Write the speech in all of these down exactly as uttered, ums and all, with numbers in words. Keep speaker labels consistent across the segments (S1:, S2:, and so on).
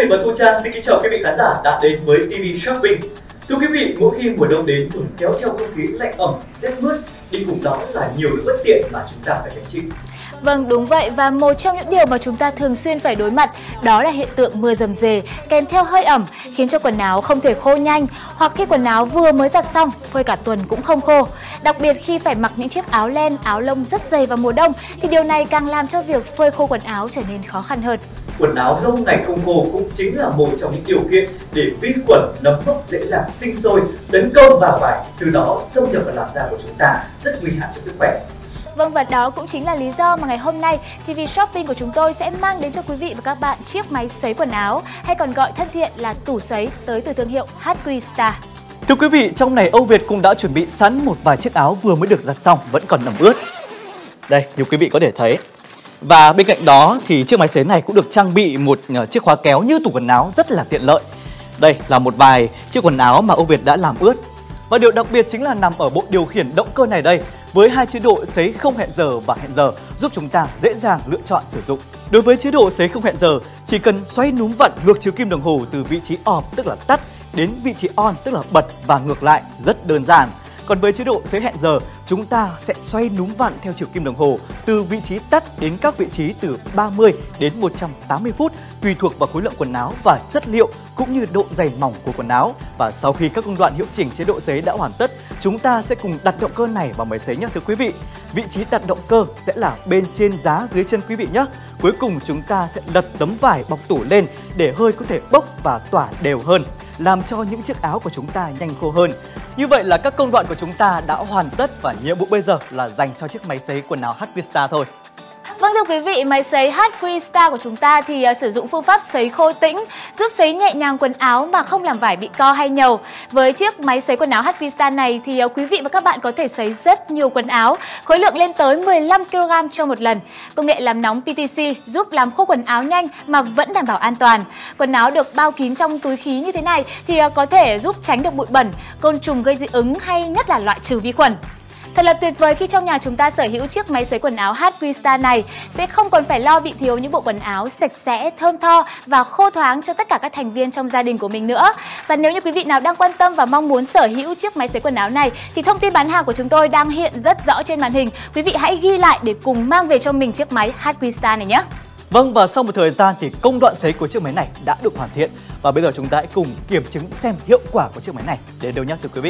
S1: Huyền và Thu Trang xin kính chào quý vị khán giả đã đến với ti vi Shopping. Thưa quý vị, mỗi khi mùa đông đến thường kéo theo không khí lạnh ẩm, rét mướt, đi cùng đó là nhiều những bất tiện mà chúng ta phải gánh chịu.
S2: Vâng, đúng vậy, và một trong những điều mà chúng ta thường xuyên phải đối mặt đó là hiện tượng mưa rầm rề kèm theo hơi ẩm, khiến cho quần áo không thể khô nhanh, hoặc khi quần áo vừa mới giặt xong phơi cả tuần cũng không khô. Đặc biệt khi phải mặc những chiếc áo len, áo lông rất dày vào mùa đông thì điều này càng làm cho việc phơi khô quần áo trở nên khó khăn hơn.
S1: Quần áo lâu ngày không khô cũng chính là một trong những điều kiện để vi khuẩn, nấm mốc dễ dàng sinh sôi, tấn công vào vải, từ đó xâm nhập vào làn da của chúng ta, rất nguy hại cho sức khỏe.
S2: Vâng, và đó cũng chính là lý do mà ngày hôm nay ti vi Shopping của chúng tôi sẽ mang đến cho quý vị và các bạn chiếc máy sấy quần áo, hay còn gọi thân thiện là tủ sấy, tới từ thương hiệu hát quy Star.
S3: Thưa quý vị, trong này Âu Việt cũng đã chuẩn bị sẵn một vài chiếc áo vừa mới được giặt xong vẫn còn ẩm ướt. Đây, như quý vị có thể thấy. Và bên cạnh đó thì chiếc máy sấy này cũng được trang bị một chiếc khóa kéo như tủ quần áo rất là tiện lợi. Đây là một vài chiếc quần áo mà Âu Việt đã làm ướt. Và điều đặc biệt chính là nằm ở bộ điều khiển động cơ này đây, với hai chế độ sấy không hẹn giờ và hẹn giờ, giúp chúng ta dễ dàng lựa chọn sử dụng. Đối với chế độ sấy không hẹn giờ, chỉ cần xoay núm vặn ngược chiều kim đồng hồ từ vị trí off tức là tắt đến vị trí on tức là bật và ngược lại, rất đơn giản. Còn với chế độ sấy hẹn giờ, chúng ta sẽ xoay núm vặn theo chiều kim đồng hồ từ vị trí tắt đến các vị trí từ ba mươi đến một trăm tám mươi phút, tùy thuộc vào khối lượng quần áo và chất liệu cũng như độ dày mỏng của quần áo. Và sau khi các công đoạn hiệu chỉnh chế độ sấy đã hoàn tất, chúng ta sẽ cùng đặt động cơ này vào máy sấy nhé thưa quý vị. Vị trí đặt động cơ sẽ là bên trên giá dưới chân quý vị nhé. Cuối cùng chúng ta sẽ lật tấm vải bọc tủ lên để hơi có thể bốc và tỏa đều hơn, làm cho những chiếc áo của chúng ta nhanh khô hơn. Như vậy là các công đoạn của chúng ta đã hoàn tất và nhiệm vụ bây giờ là dành cho chiếc máy sấy quần áo hát quy Star thôi.
S2: Vâng, thưa quý vị, máy sấy hát quy Star của chúng ta thì uh, sử dụng phương pháp sấy khô tĩnh, giúp sấy nhẹ nhàng quần áo mà không làm vải bị co hay nhầu. Với chiếc máy sấy quần áo hát quy Star này thì uh, quý vị và các bạn có thể sấy rất nhiều quần áo, khối lượng lên tới mười lăm ki lô gam cho một lần. Công nghệ làm nóng pê tê xê giúp làm khô quần áo nhanh mà vẫn đảm bảo an toàn. Quần áo được bao kín trong túi khí như thế này thì uh, có thể giúp tránh được bụi bẩn, côn trùng gây dị ứng hay nhất là loại trừ vi khuẩn. Thật là tuyệt vời khi trong nhà chúng ta sở hữu chiếc máy sấy quần áo hát quy Star này, sẽ không còn phải lo bị thiếu những bộ quần áo sạch sẽ, thơm tho và khô thoáng cho tất cả các thành viên trong gia đình của mình nữa. Và nếu như quý vị nào đang quan tâm và mong muốn sở hữu chiếc máy sấy quần áo này thì thông tin bán hàng của chúng tôi đang hiện rất rõ trên màn hình. Quý vị hãy ghi lại để cùng mang về cho mình chiếc máy hát quy Star này nhé.
S3: Vâng, và sau một thời gian thì công đoạn sấy của chiếc máy này đã được hoàn thiện. Và bây giờ chúng ta hãy cùng kiểm chứng xem hiệu quả của chiếc máy này đến đâu nhé thưa quý vị.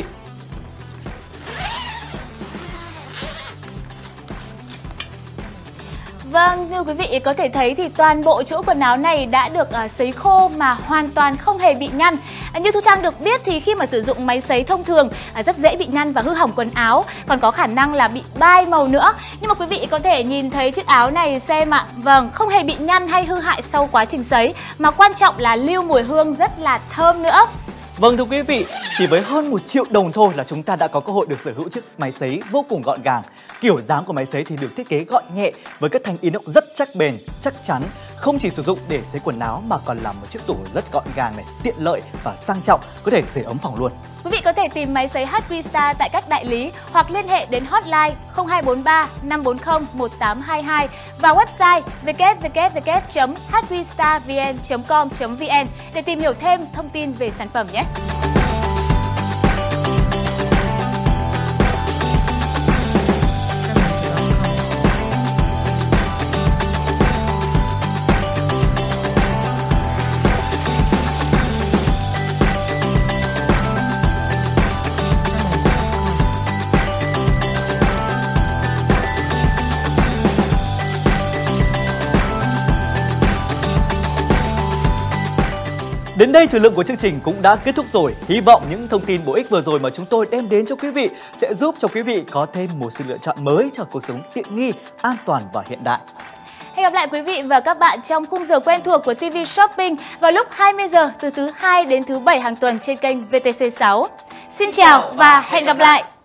S2: Vâng, như quý vị có thể thấy thì toàn bộ chỗ quần áo này đã được uh, sấy khô mà hoàn toàn không hề bị nhăn. Uh, như Thu Trang được biết thì khi mà sử dụng máy sấy thông thường uh, rất dễ bị nhăn và hư hỏng quần áo, còn có khả năng là bị bai màu nữa. Nhưng mà quý vị có thể nhìn thấy chiếc áo này xem ạ, vâng, không hề bị nhăn hay hư hại sau quá trình sấy, mà quan trọng là lưu mùi hương rất là thơm nữa.
S3: Vâng thưa quý vị, chỉ với hơn một triệu đồng thôi là chúng ta đã có cơ hội được sở hữu chiếc máy sấy vô cùng gọn gàng. Kiểu dáng của máy sấy thì được thiết kế gọn nhẹ với các thanh inox rất chắc bền, chắc chắn. Không chỉ sử dụng để sấy quần áo mà còn là một chiếc tủ rất gọn gàng này, tiện lợi và sang trọng, có thể sưởi ấm phòng luôn.
S2: Quý vị có thể tìm máy sấy hát quy Star tại các đại lý hoặc liên hệ đến hotline không hai bốn ba năm bốn không một tám hai hai và website w w w chấm h quy star v n chấm com chấm v n để tìm hiểu thêm thông tin về sản phẩm nhé.
S3: Đến đây thời lượng của chương trình cũng đã kết thúc rồi. Hy vọng những thông tin bổ ích vừa rồi mà chúng tôi đem đến cho quý vị sẽ giúp cho quý vị có thêm một sự lựa chọn mới cho cuộc sống tiện nghi, an toàn và hiện đại.
S2: Hẹn gặp lại quý vị và các bạn trong khung giờ quen thuộc của ti vi Shopping vào lúc hai mươi giờ từ thứ hai đến thứ bảy hàng tuần trên kênh vê tê xê sáu. Xin chào và hẹn gặp lại!